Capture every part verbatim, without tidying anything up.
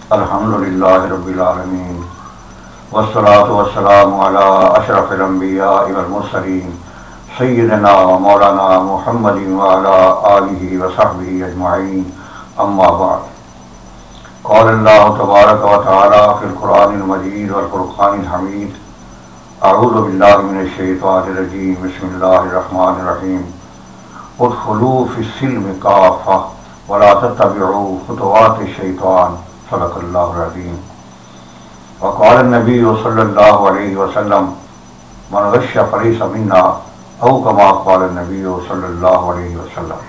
الحمدللہ رب العالمین والصلاة والسلام علی اشرف الانبیاء والمرسلین سیدنا مولانا محمد وعلی آلہ وصحبہ اجمعین، اما بعد۔ قال اللہ تبارک و تعالی فی القرآن المجید والفرقان الحمید، اعوذ باللہ من الشیطان الرجیم، بسم اللہ الرحمن الرحیم، ادخلوا فی السلم کافہ ولا تتبعوا خطوات الشیطان، صدق اللہ العظیم۔ وقال النبی صلی اللہ علیہ وسلم من غش فلیس منا، او کما قال النبی صلی اللہ علیہ وسلم۔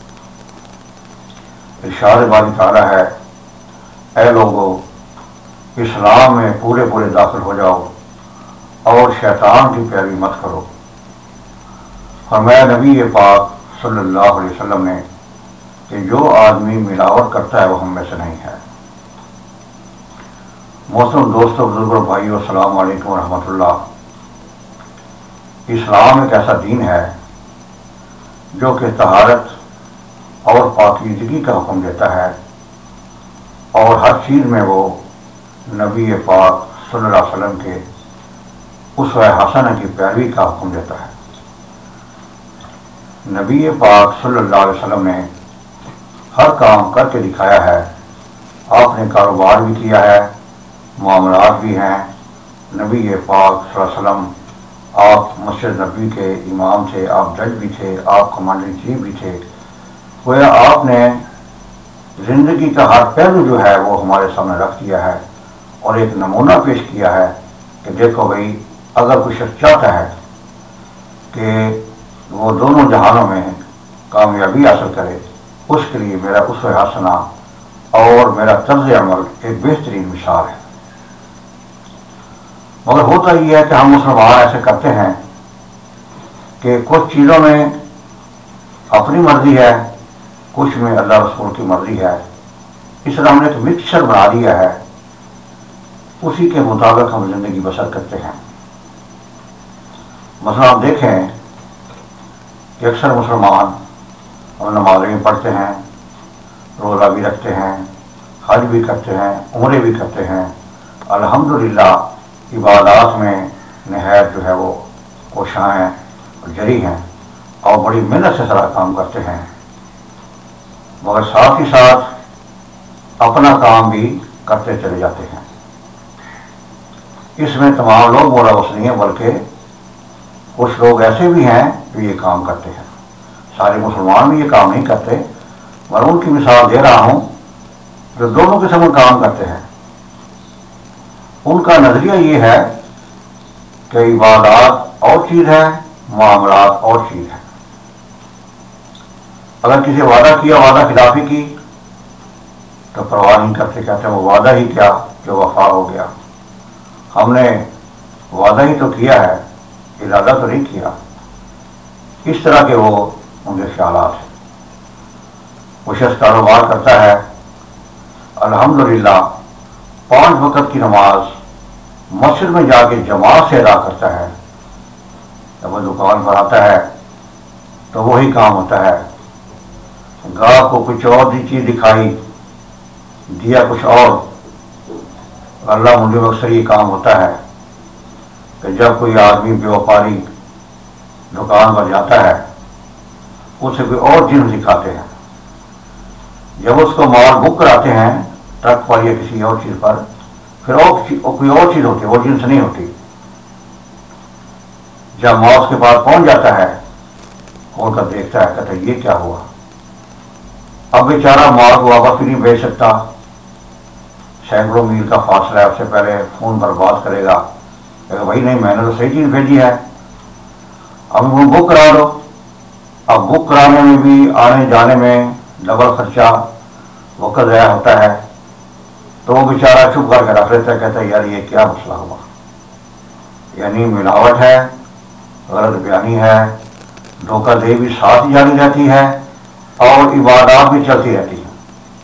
ارشاد باری تعالیٰ ہے، اے لوگو اسلام میں پورے پورے داخل ہو جاؤ اور شیطان کی پیروی مت کرو۔ فرمایا نبی پاک صلی اللہ علیہ وسلم نے کہ جو آدمی ملاوٹ کرتا ہے وہ ہم میں سے نہیں ہے۔ محترم دوستوں، بزرگوں، بھائیوں، السلام علیکم ورحمۃ اللہ۔ اسلام ایک ایسا دین ہے جو کہ طہارت اور پاکیزگی کا حکم دیتا ہے، اور ہر چیز میں وہ نبی پاک صلی اللہ علیہ وسلم کے اسوہ حسنہ کی پیروی کا حکم دیتا ہے۔ نبی پاک صلی اللہ علیہ وسلم نے ہر کام کر کے دکھایا ہے۔ آپ نے کاروبار بھی کیا ہے، معاملات بھی ہیں۔ نبی پاک صلی اللہ علیہ وسلم آپ مسجد نبی کے امام تھے، آپ جج بھی تھے، آپ کمانڈر ان چیف بھی تھے۔ گویا آپ نے زندگی کا ہر پہلو جو ہے وہ ہمارے سامنے رکھ دیا ہے اور ایک نمونہ پیش کیا ہے کہ دیکھو بھائی، اگر کوئی شخص چاہتا ہے کہ وہ دونوں جہانوں میں کامیابی حاصل کرے، اس کے لیے میرا اسوہ حسنہ اور میرا طرز عمل ایک بہترین مثال ہے۔ مگر ہوتا یہ ہے کہ ہم مسلمان ایسے کرتے ہیں کہ کچھ چیزوں میں اپنی مرضی ہے، کچھ میں اللہ رسول کی مرضی ہے۔ اس طرح ہم نے ایک مکسچر بنا دیا ہے، اسی کے مطابق ہم زندگی بسر کرتے ہیں۔ مثلا آپ دیکھیں کہ اکثر مسلمان ہم نمازیں بھی پڑھتے ہیں، روزہ بھی رکھتے ہیں، حج بھی کرتے ہیں، عمرے بھی کرتے ہیں، الحمدللہ عبادات میں نہایت جو ہے وہ کوشاں ہیں اور جری ہیں اور بڑی محنت سے سارا کام کرتے ہیں، مگر ساتھ ہی ساتھ اپنا کام بھی کرتے چلے جاتے ہیں۔ اس میں تمام لوگ برا بس نہیں ہیں، بلکہ کچھ لوگ ایسے بھی ہیں جو یہ کام کرتے ہیں۔ سارے مسلمان بھی یہ کام نہیں کرتے، مگر ان کی مثال دے رہا ہوں جو دونوں قسم کا کام کرتے ہیں۔ ان کا نظریہ یہ ہے کہ عبادات اور چیز ہے، معاملات اور چیز ہے۔ اگر کسی وعدہ کیا، وعدہ خلافی کی تو پرواہ نہیں کرتے، کہتے ہیں وہ وعدہ ہی کیا جو وفا ہو گیا، ہم نے وعدہ ہی تو کیا ہے، ارادہ تو نہیں کیا۔ اس طرح کے وہ ان کے خیالات ہیں۔ وہ شخص کاروبار کرتا ہے، الحمدللہ پانچ وقت کی نماز مسجد میں جا کے جماعت سے ادا کرتا ہے، جب وہ دکان پر آتا ہے تو وہی کام ہوتا ہے، گاہک کو کچھ اور دی چیز دکھائی، دیا کچھ اور۔ اللہ منڈی میں اکثر یہ کام ہوتا ہے کہ جب کوئی آدمی بیوپاری دکان پر جاتا ہے، اسے کوئی اور جنس دکھاتے ہیں، جب اس کو مال بک کراتے ہیں ٹرک پر یا کسی اور چیز پر، پھر اور کوئی اور چیز ہوتی ہے، وہ جنس نہیں ہوتی۔ جب مال اس کے پاس پہنچ جاتا ہے، کھول کر دیکھتا ہے، کہتا ہے یہ کیا ہوا؟ اب بیچارہ مال کو واپس بھی نہیں بھیج سکتا، سینکڑوں میل کا فاصلہ ہے، اس سے پہلے فون پر بات کرے گا کہ بھائی نہیں، میں نے تو صحیح چیز بھیجی ہے، اب وہ بک کرا دو۔ اب بک کرانے میں بھی، آنے جانے میں ڈبل خرچہ، وقت ضائع ہوتا ہے، تو وہ بیچارہ چپ کر کے رکھ لیتا ہے، کہتا ہے یار یہ کیا مسئلہ ہوا؟ یعنی ملاوٹ ہے، غلط بیانی ہے، دھوکہ دہی بھی ساتھ جانی جاتی ہے اور عبادات بھی چلتی رہتی ہیں۔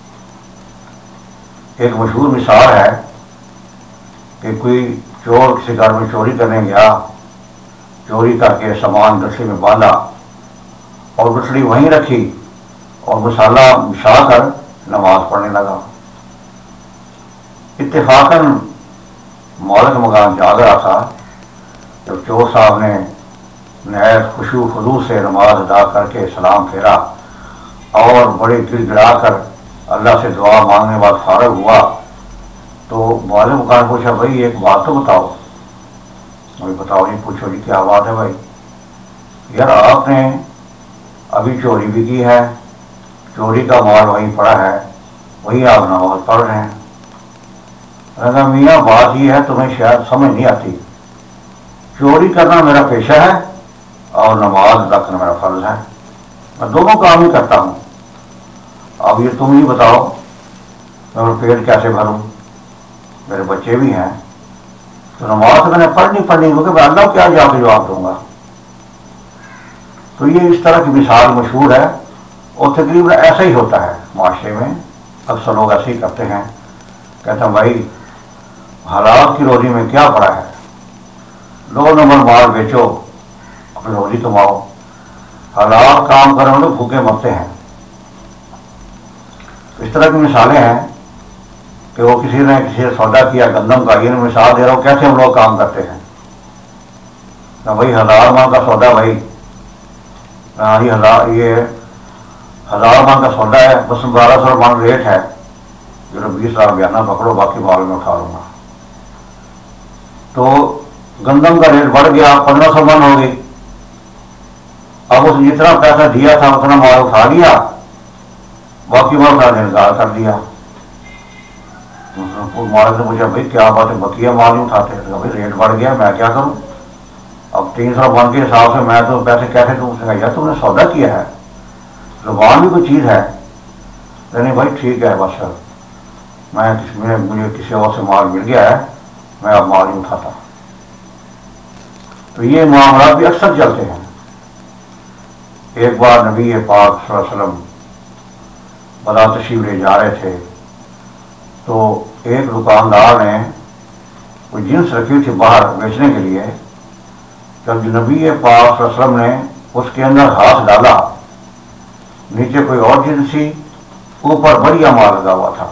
ایک مشہور مثال ہے کہ کوئی چور کسی گھر میں چوری کرنے گیا، چوری کر کے سامان گٹھلی میں باندھا اور گٹھلی وہیں رکھی اور مسالہ مشا کر نماز پڑھنے لگا۔ اتفاقاً مالک مکان جاگ رہا تھا جب چور صاحب نے نہایت خشوع و خضوع سے نماز ادا کر کے سلام پھیرا اور بڑے گر گڑا کر اللہ سے دعا مانگنے بعد فارغ ہوا تو مالک مکان پوچھا بھائی ایک بات تو بتاؤ. بھائی بتاؤ نہیں. پوچھو جی کیا بات ہے بھائی؟ یار آپ نے ابھی چوری بھی کی ہے, چوری کا مال وہیں پڑا ہے, وہی آپ نماز پڑھ رہے ہیں. کہا میاں بات یہ ہے تمہیں شاید سمجھ نہیں آتی, چوری کرنا میرا پیشہ ہے اور نماز ادا کرنا میرا فرض ہے, میں دونوں کام ہی کرتا ہوں. اب یہ تم ہی بتاؤ میں پیٹ کیسے بھروں, میرے بچے بھی ہیں, تو نماز تو میں نے پڑھنی پڑھنی کیونکہ میں اللہ کیا جا کے جواب دوں گا. تو یہ اس طرح کی مثال مشہور ہے اور تقریباً ایسا ہی ہوتا ہے معاشرے میں. اکثر لوگ ایسے ہی کرتے ہیں, کہتے ہیں بھائی حالات کی روزی میں کیا پڑا ہے, دو نمبر مال بیچو اپنی روزی کماؤ, حالات کام کریں تو بھوکے مرتے ہیں. اس طرح کی مثالیں ہیں کہ وہ کسی نے کسی نے سودا کیا گندم کا, یہ مثال دے رہا ہوں کیسے ہم لوگ کام کرتے ہیں. نہ بھائی ہزار ماہ کا سودا, بھائی ہاں یہ ہزار یہ ہزار ماہ کا سودا ہے, بس بارہ سو من ریٹ ہے, جو بیس لاکھ بیانہ پکڑو باقی مال میں اٹھا لوں گا. تو گندم کا ریٹ بڑھ گیا, پندرہ سو من ہو گئی. اب اس نے جتنا پیسہ دیا تھا اتنا مال اٹھا لیا, باقی مال کا انکار کر دیا. مالک نے پوچھا بھائی کیا بات ہے, بقیہ مال نہیں اٹھاتے؟ بھائی ریٹ بڑھ گیا میں کیا کروں, اب تین سو من کے حساب سے میں تو پیسے کیسے دوں؟ اس نے کہا یار تم نے سودا کیا ہے, زبان بھی کوئی چیز ہے. نہیں بھائی ٹھیک ہے, بس میں مجھے کسی اور سے مال مل گیا ہے, میں اب مال نہیں اٹھاتا. تو یہ معاملات بھی اکثر چلتے ہیں. ایک بار نبی پاک صلی اللہ علیہ وسلم بلا تشریف لے جا رہے تھے تو ایک دکاندار نے کوئی جنس رکھی تھی باہر بیچنے کے لیے. جب نبی پاک صلی اللہ علیہ وسلم نے اس کے اندر ہاتھ ڈالا, نیچے کوئی اور جنس تھی, اوپر بڑھیا مال لگا ہوا تھا.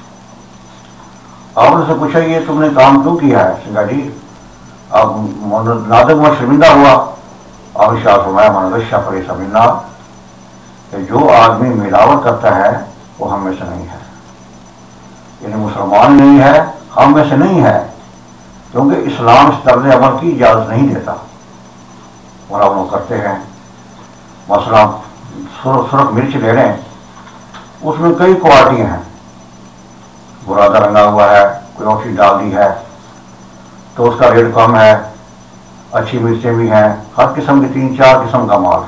آپ نے سے پوچھا یہ تم نے کام کیوں کیا ہے؟ کہا جی اب نادم و شرمندہ ہوا. اور شاہ فرمایا من غش فلیس منا, کہ جو آدمی ملاوٹ کرتا ہے وہ ہم میں سے نہیں ہے, یعنی مسلمان نہیں ہے, ہم میں سے نہیں ہے, کیونکہ اسلام اس طرز عمل کی اجازت نہیں دیتا. اور اب وہ کرتے ہیں. مثلا سرخ مرچ لے لیں, اس میں کئی کوالٹیاں ہیں, برادہ رنگا ہوا ہے, کوئی اور چیز ڈال دی ہے تو اس کا ریٹ کم ہے, اچھی مرچیں بھی ہیں, ہر قسم کی تین چار قسم کا مال ہے.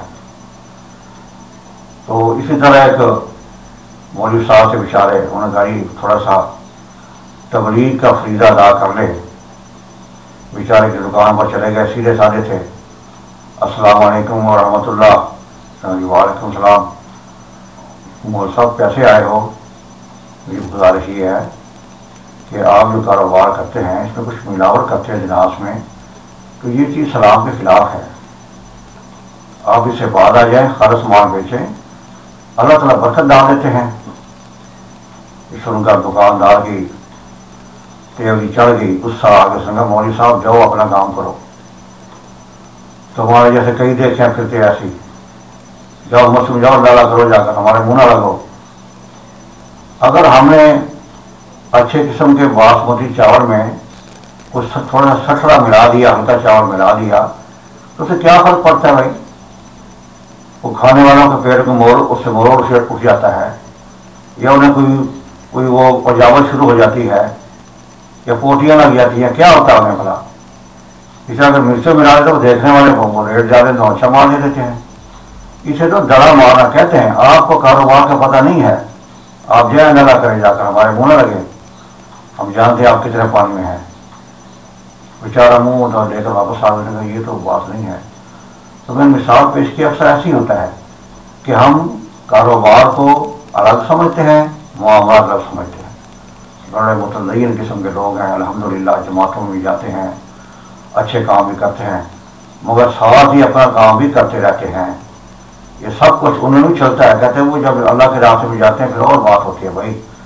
تو اسی طرح ایک مولوی صاحب سے بیچارے انہوں نے گاڑی تھوڑا سا تبلیغ کا فریضہ ادا کر لے, بیچارے کی دکان پر چلے گئے, سیدھے سادے تھے, السلام علیکم ورحمۃ اللہ. وعلیکم السلام. مول صاحب کیسے آئے ہو؟ میری گزارش یہ ہے کہ آپ جو کاروبار کرتے ہیں اس میں کچھ ملاوٹ کرتے ہیں جناس میں, تو یہ چیز سلام کے خلاف ہے, آپ اس سے بعد آ جائیں, خالص مال بیچیں, اللہ تعالیٰ برکت ڈال دیتے ہیں. سن کر دکاندار کی تیوری چڑھ گئی, غصہ آ کے سنگا مولوی صاحب جاؤ اپنا کام کرو, تمہارے جیسے کئی دیکھیں پھرتے ایسی, جاؤ مسلم جاؤ ڈالا کرو, جا کر ہمارے منہ نہ لگو. اگر ہم نے اچھے قسم کے باسمتی چاول میں کچھ تھوڑا سا سٹڑا ملا دیا, ہلکا چاول ملا دیا, تو اسے کیا فرق پڑتا ہے بھائی؟ وہ کھانے والوں کے پیٹ میں مور اس سے مروڑ سے اٹھ جاتا ہے, یا انہیں کوئی کوئی وہ پجاوٹ شروع ہو جاتی ہے, یا پوٹیاں لگ جاتی ہیں, کیا ہوتا ہے انہیں بھلا؟ اسے اگر مرچیں ملا دے تو دیکھنے والے کو ریٹ زیادہ تو اچھا مار دے دیتے ہیں. اسے تو دڑا مارنا کہتے ہیں. آپ کو کاروبار کا پتہ نہیں ہے, آپ جائیں نلا کریں جا کر, ہمارے منہ نہ لگے, ہم جانتے ہیں آپ کتنے پانی میں ہیں. بیچارہ منہ تو لے کر واپس آ گئے, یہ تو بات نہیں ہے. تو میں مثال پیش کی, اکثر ایسی ہوتا ہے کہ ہم کاروبار کو الگ سمجھتے ہیں, معاملات الگ سمجھتے ہیں. بڑے متدین قسم کے لوگ ہیں, الحمدللہ جماعتوں میں بھی جاتے ہیں, اچھے کام بھی کرتے ہیں, مگر ساتھ ہی اپنا کام بھی کرتے رہتے ہیں. یہ سب کچھ انہیں بھی چلتا ہے. کہتے ہیں وہ جب اللہ کے راستے میں جاتے ہیں پھر اور بات ہوتی ہے بھائی,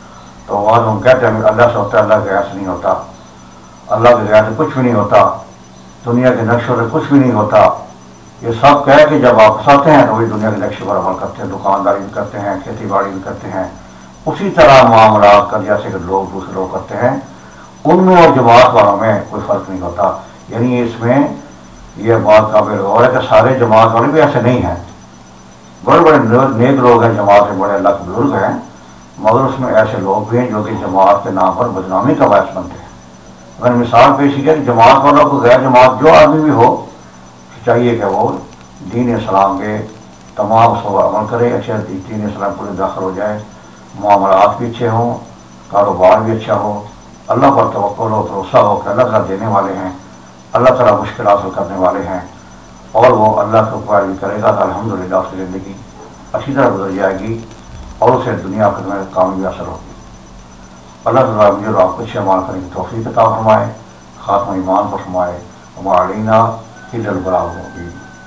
تو بعض ہم کہتے ہیں اللہ سے ہوتا ہے، اللہ کے غیر سے نہیں ہوتا، اللہ کے غیر سے کچھ بھی نہیں ہوتا، دنیا کے نقشوں سے کچھ بھی نہیں ہوتا. یہ سب کہہ کے جب واپس آتے ہیں تو وہی دنیا کے نقشے پر عمل کرتے ہیں، دکانداری بھی کرتے ہیں، کھیتی باڑی بھی کرتے ہیں، اسی طرح معاملات کا جیسے کہ لوگ دوسرے لوگ کرتے ہیں. ان میں اور جماعت والوں میں کوئی فرق نہیں ہوتا. یعنی اس میں یہ بات قابل غور ہے کہ سارے جماعت والے بھی ایسے نہیں ہیں. بڑے بڑے نیک لوگ ہیں جماعت سے، بڑے اللہ کے بزرگ ہیں، مگر اس میں ایسے لوگ بھی ہیں جو کہ جماعت کے نام پر بدنامی کا باعث بنتے ہیں. میں نے مثال پیش کی کہ جماعت والوں کو غیر جماعت جو آدمی بھی ہو چاہیے کہ وہ دین اسلام کے تمام اصول عمل کرے، اچھے دین اسلام پورے داخل ہو جائے، معاملات بھی اچھے ہوں، کاروبار بھی اچھا ہو، اللہ پر توکل ہو، بھروسہ ہو کہ اللہ تعالیٰ دینے والے ہیں، اللہ تعالیٰ مشکلات حل کرنے والے ہیں، اور وہ اللہ کو پیروی کرے گا تو الحمدللہ اس کی زندگی اچھی طرح گزر جائے گی اور اسے دنیا خدمت میں کامیابی حاصل ہوگی. اللہ تعالیٰ مجھے اور آپ کو اچھے عمل کرنے کی توفیق عطا فرمائے، خاتمہ ایمان پر فرمائے. وما علینا الا البلاغ المبین.